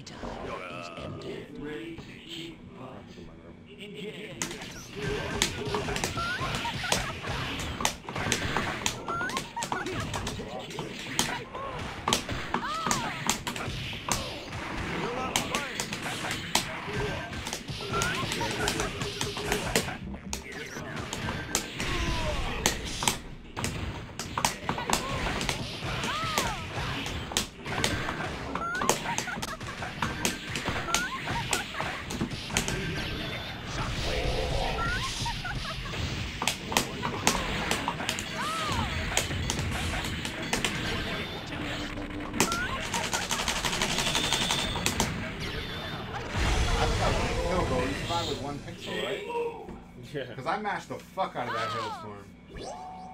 data is ended. With 1 pixel, right? Yeah. Because I mashed the fuck out of that hailstorm.